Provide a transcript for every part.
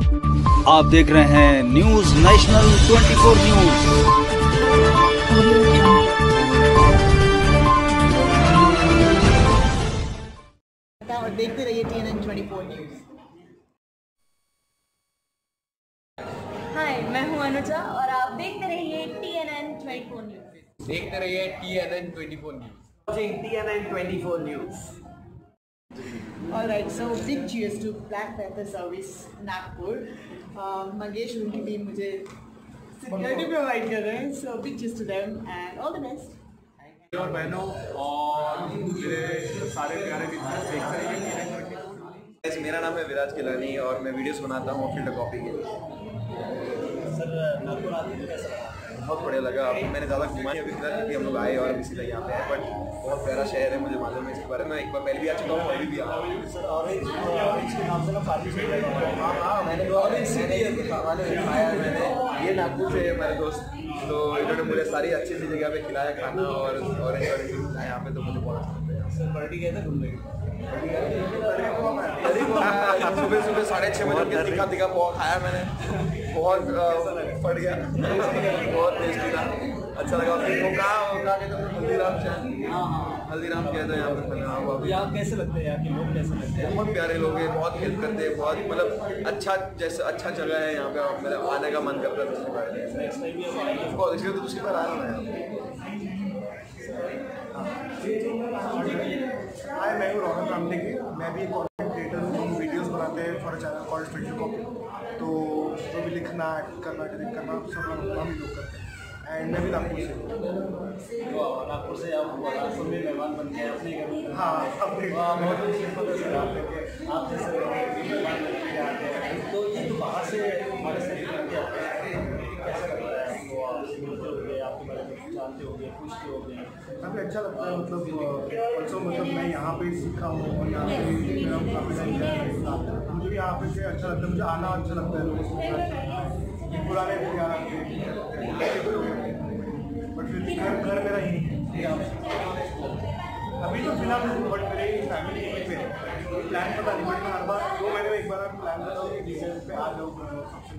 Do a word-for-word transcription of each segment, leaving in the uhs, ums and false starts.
आप देख रहे हैं news national twenty four news. और देखते रहिए T N N twenty four news. Hi, मैं हूं अनुजा और आप देखते रहिए T N N twenty four news. देखते रहिए T N N twenty four news. T N N twenty four news. Alright, so big cheers to Black Panther Service Nagpur. Uh, Mangesh उनकी team मुझे सिक्योरिटी प्रोवाइड कर रहे हैं, so big cheers to them and all the best. और बहनों और मेरे सारे प्यारे बिजनेस देखते रहिए। मेरा नाम है विराज किलानी और मैं वीडियोस बनाता हूँ फिल्टर कॉपी के। सर नागपुर आते हैं कैसा लगा? बहुत बढ़िया लगा। अब मैंने ज़्यादा घुमा नहीं अभी फिलहाल, क्योंकि हम लोग आए और अभी सीधा यहाँ पे आए, बट बहुत प्यारा शहर है, मुझे मालूम है इसके बारे में। एक बार पहले भी आ चुका हूँ, अभी भी आ रहा हूँ। सर ऑरेंज ऑरेंज के नाम से ना पार्टी हाँ हाँ मैंने ऑरेंज मैंने खाया है। मैंने ये नागपुर से हमारे दोस्त, तो इन्होंने मुझे सारी अच्छी सी जगह पे खिलाया खाना और ऑरेंज ऑरेंज खिलाया यहाँ पे, तो मुझे बहुत अच्छा लगता है। सर पार्टी गए थे घूमने? सुबह सुबह साढ़े छः बजे तीखा तीखा पोहा खाया मैंने, बहुत फट गया, बहुत टेस्टी था, अच्छा लगा। फिर वो कहाँ कहाँ गए थे? हल्दीराम शायद। हाँ हाँ हल्दीराम गया था यहाँ पर। यहाँ कैसे लगते हैं? यहाँ के लोग कैसे लगते हैं? बहुत प्यारे लोग हैं, बहुत हेल्प करते हैं, बहुत मतलब अच्छा जैसे अच्छा जगह है यहाँ पे, और मेरा आने का मन करता है दूसरी बार। नेक्स्ट टाइम भी हम आएंगे। ऑफकोर्स इसलिए तो दूसरी बार आ रहा हूँ। हाय, मैं हूँ रौनक रामटेके। मैं भी एक कॉन्टेंट क्रिएटर हूँ। हम वीडियोस बनाते हैं for channel called filter copy. तो जो भी लिखना, एक्ट करना, डायरेक्ट करना, सब हम हम ही लोग करते हैं। एंड मैं भी नागपुर से हूँ। नागपुर से आप नागपुर में मेहमान बन के अपने घर में? हाँ, अपने बहुत अच्छी पता से आप लेके आप जैसे मेहमान बन के आते हैं, तो ये तो बाहर से हमारे से करके आते हैं, कैसा लगता है आपको? आप मिलते होंगे, आपके बारे में जानते होंगे, पूछते होंगे, काफ़ी अच्छा लगता है। मतलब ऑल्सो मतलब मैं यहाँ पे सीखा हूँ और यहाँ पे मेरा काफ़ी टाइम गया, मुझे भी यहाँ पे से अच्छा लगता है। मुझे आना अच्छा लगता है लोगों से, पुराने दिन याद आते हैं, बट फिर घर घर मेरा ही है अभी तो फिलहाल, बट मेरे फैमिली यहीं पे है। प्लान पता नहीं, बट मैं हर बार दो महीने में एक बार प्लान करता हूँ कि डिसाइड पे आ जाऊँ सबसे।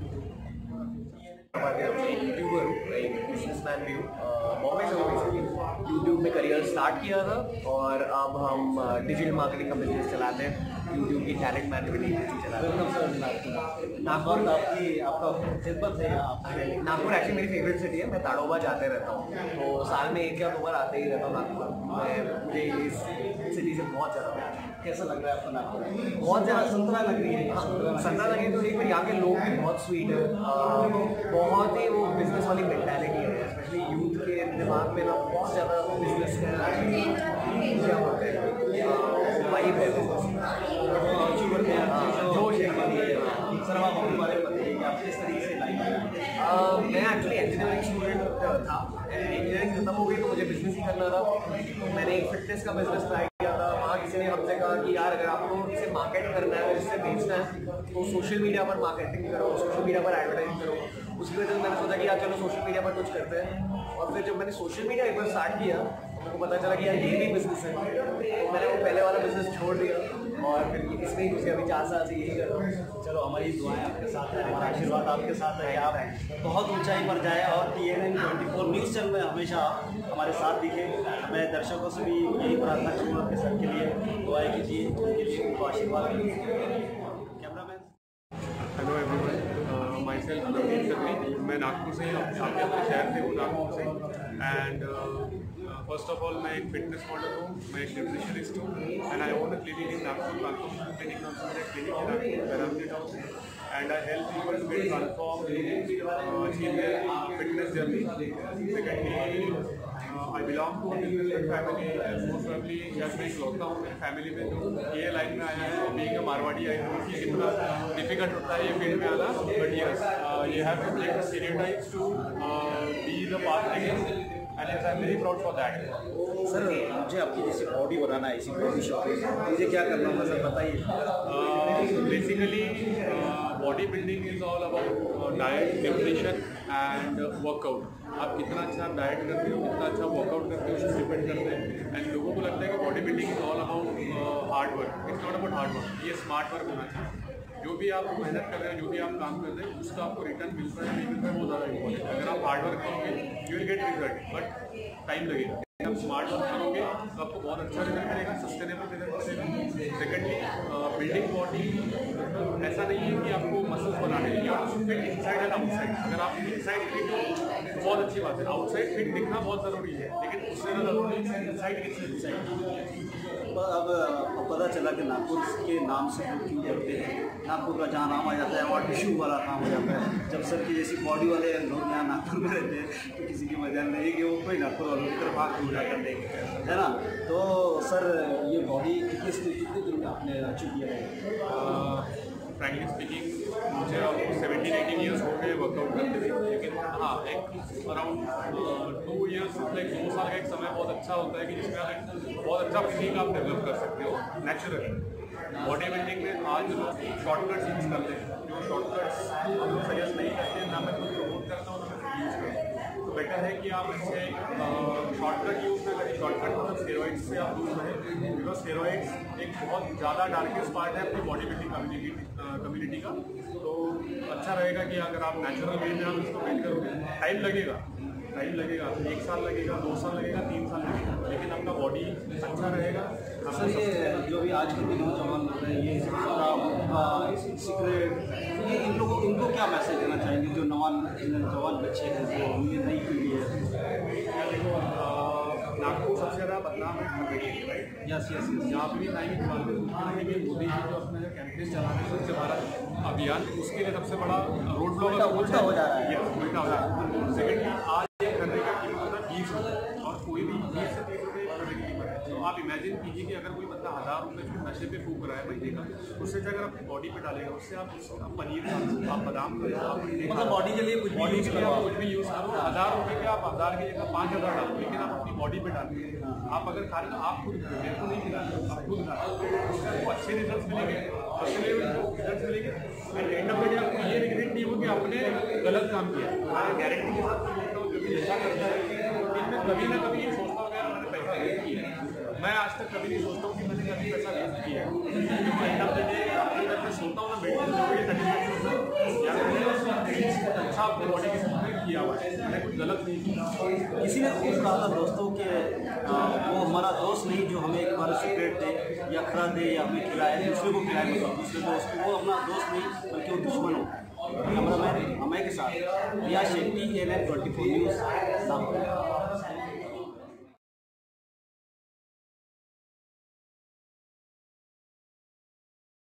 यूट्यूबर हूँ, एक बिजनेसमैन भी हूँ। बॉम्बे से हूँ बेसिकली। यूट्यूब में करियर स्टार्ट किया था और अब हम डिजिटल मार्केटिंग का बिजनेस चलाते हैं। यूट्यूब की टैलेंट मैनेजमेंट एजेंसी चलाते हैं। नागपुर आपकी आपका खिदमत है? नागपुर एक्चुअली मेरी फेवरेट सिटी है। मैं ताड़ोबा जाते रहता हूँ, तो साल में एक या दो बार आते ही रहता हूँ नागपुर। मैं मुझे इस सिटी से बहुत ज़्यादा प्यार है। कैसा लग रहा है आपको नागपुर? बहुत ज़्यादा संतरा लग रही है। संतरा लगी तो एक यहाँ के लोग भी बहुत स्वीट है, बहुत ही वो बिजनेस वाली मेंटालिटी है, स्पेशली यूथ के दिमाग में ना बहुत ज़्यादा बिजनेस का क्या बोलते हैं वाइब है, जोश है। सर आप अपने बारे में बताइए कि आप किस तरीके से लाइफ में? मैं एक्चुअली इंजीनियरिंग स्टूडेंट था, इंजीनियरिंग खत्म हो गई तो मुझे बिजनेस ही करना था। मैंने एक फिटनेस का बिजनेस ट्राई किया था। वहाँ किसी ने हमसे कहा कि यार अगर आपको इसे मार्केट करना है, इससे बेचना है, तो सोशल मीडिया पर मार्केटिंग करो, सोशल मीडिया पर एडवर्टाइजिंग करो। उसकी वजह से मैंने सोचा कि यार चलो सोशल मीडिया पर कुछ करते हैं। और फिर जब मैंने सोशल मीडिया एक बार स्टार्ट किया, मेरे को पता चला कि यार ये भी बिजनेस है, तो मैंने वो पहले वाला बिजनेस छोड़ दिया और फिर इसमें ही घुसे। अभी चार साल से यही कर रहा हूँ। चलो हमारी दुआएं आपके साथ है, हमारा आशीर्वाद आपके साथ है कि आप बहुत ऊंचाई पर जाए और T N N twenty four news channel में हमेशा हमारे साथ दिखे। मैं दर्शकों से भी यही प्रार्थना करूँगा कि सर के लिए दुआएं कीजिए, उनके लिए उनको आशीर्वाद दीजिए। Cameraman. Hello everyone, myself Navneet Khatri. मैं नागपुर से ही, आपके अपने शहर से हूँ, नागपुर से। एंड फर्स्ट ऑफ ऑल मैं एक फिटनेस मॉडल हूँ, मैं एक न्यूट्रिशनिस्ट हूँ and I own a clinic in Nagpur. Nagpur clinic नाम से मेरा क्लिनिक है नागपुर टाउन से, and I help people to get transform, achieve their fitness journey. Secondly I belong to business family, most probably जब मैं इकलौता हूँ मेरी फैमिली में जो ये लाइन में आया है। बीइंग अ मारवाड़ी आई हूँ कि कितना डिफिकल्ट होता है ये फील्ड में आना, but yes you have to break the stereotypes to be the path again, and I am very proud for that. Sir मुझे आपकी जैसी बॉडी बनाना है, इसी बॉडी शॉप मुझे क्या करना होगा सर बताइए? Basically body building is all about diet, nutrition and workout. आप कितना अच्छा डाइट करते हो, कितना अच्छा वर्कआउट करते हो, उसमें डिपेंड करते हैं। एंड लोगों को लगता है कि body building is all about hard work. It's not about hard work, ये स्मार्ट वर्क होना चाहिए। जो भी आप मेहनत कर रहे हैं, जो भी आप काम कर रहे हैं, उसका आपको रिटर्न मिल रहा है नहीं मिल रहा है वो ज़्यादा इम्पोर्टेंट है। अगर आप हार्ड वर्क करोगे you will get result, but time लगेगा। आप स्मार्ट वर्क करोगे तो आपको बहुत अच्छा रिजल्ट मिलेगा, सस्टेनेबल रिजल्ट मिलेगा। सेकेंडली, बिल्डिंग बॉडी ऐसा नहीं है कि आपको मसल्स बनाने हैं, आप फिट इनसाइड एंड आउटसाइड। अगर आप इनसाइड फिट हो तो बहुत अच्छी बात है, आउटसाइड फिट दिखना बहुत ज़रूरी है, लेकिन उससे ज़्यादा ज़रूरी है इनसाइड कितने इनसाइड। अब पता चला कि नागपुर के नाम से लोग क्यों करते हैं, नागपुर का जहाँ नाम आ जाता है वहाँ टिश्यू वाला काम हो जाता है। जब सर की जैसी बॉडी वाले लोग यहाँ नागपुर में रहते हैं तो किसी की मजाल नहीं कि वो कोई नागपुर वालों की तरफ आँख उठा कर देखे, है ना। तो सर ये बॉडी कितने कितने दिन में आपने अचीव किया है? फ्रैंकली स्पीकिंग मुझे सेवेंटीन एटीन ईयर्स हो गए वर्कआउट करते थे, लेकिन हाँ एक अराउंड टू ईयर्स लाइक दो साल का एक समय बहुत अच्छा होता है कि जिसमें आप एक बहुत अच्छा फिजिक आप डेवलप कर सकते हो नेचुरली। बॉडी बिल्डिंग में आज लोग शॉर्टकट्स यूज़ करते हैं, जो शॉर्टकट्स हम लोग सजेस्ट नहीं करते हैं, ना मैं खुद प्रमोट करता हूँ ना मैं यूज़ करता हूँ। तो बेटर है कि आप ऐसे शॉर्टकट यूज़ ना करें। शॉर्टकट मतलब स्टेरॉइड्स से आप दूर रहें, बिकॉज स्टेरॉइड्स एक बहुत ज़्यादा डार्केस्ट पार्ट है अपनी बॉडी बिल्डिंग कम्युनिटी कम्युनिटी का। तो अच्छा रहेगा कि अगर आप नेचुरल वे में आप इसको बिल्ड करोगे, टाइम लगेगा टाइम लगेगा एक साल लगेगा, दो साल लगेगा, तीन साल लगेगा, लेकिन आपका बॉडी अच्छा रहेगा। सर ये जो भी आजकल के नौजवान लोग हैं, ये शराब, सिगरेट, ये इन लोगों इनको क्या मैसेज देना चाहेंगे जो नवान जवान बच्चे हैं, जो ये नई पीढ़ी है? देखो, नागपुर सबसे ज़्यादा बदनाम है खंडेरी, राइट? Yes yes yes. जहाँ पर भी नाई की बात है कि मोदी जी जो अपना जो कैंपेन चला रहे हैं स्वच्छ भारत अभियान, उसके लिए सबसे बड़ा रोड ब्लॉक उल्टा हो जा रहा है। उल्टा हो रहा है। सेकेंडली, आज एक खन्ने का कीमत होता है बीस रुपये, और कोई भी बीस से तीस रुपये खन्ने की कीमत है। तो आप इमेजिन कीजिए कि अगर कोई बंदा हज़ार रुपये फिर नशे पे फूक रहा है महीने का, उससे अगर अपनी बॉडी पे डालेगा, उससे आप आप पनीर खा लो, आप बादाम खा लो, आप मतलब बॉडी के लिए कुछ भी बॉडी यूज के लिए करो, आप कुछ भी यूज़ करो। हज़ार रुपये के आप हज़ार की जगह पाँच हज़ार डालो, लेकिन आप अपनी बॉडी पे डालिए। आप अगर खा रहे तो आप खुद मेरे को नहीं खिला रहे, आप खुद खा रहे, उससे आपको अच्छे रिजल्ट मिलेंगे, अच्छे रिजल्ट मिलेंगे। And end of the day आपको ये रिग्रेट नहीं हो कि आपने गलत काम किया। मैं गारंटी के साथ बोलता हूँ, क्योंकि नशा करता है मैं कभी ना कभी ये सोचता हूँ यार मैंने पैसा वेस्ट किया है। मैं आज तक कभी नहीं सोचता हूँ कि मैंने कभी पैसा वेस्ट किया है, क्योंकि एंड ऑफ द डे अपनी जब मैं सोता हूँ ना मेडिटेशन हो गई सेटिस्फैक्शन यार मैंने अच्छा अपनी बॉडी के साथ किया हुआ है, मैंने कुछ गलत नहीं किया। किसी ने खुद कहा था दोस्तों के वो हमारा दोस्त नहीं जो हमें एक बार सिगरेट दे या खरा दे या हमें खिलाए, दूसरे को खिलाए, मतलब दूसरे दोस्त को, वो अपना दोस्त नहीं बल्कि वो दुश्मन हो। कैमरा मैन अमय के साथ Riya Shetty, A N N twenty four news Nagpur.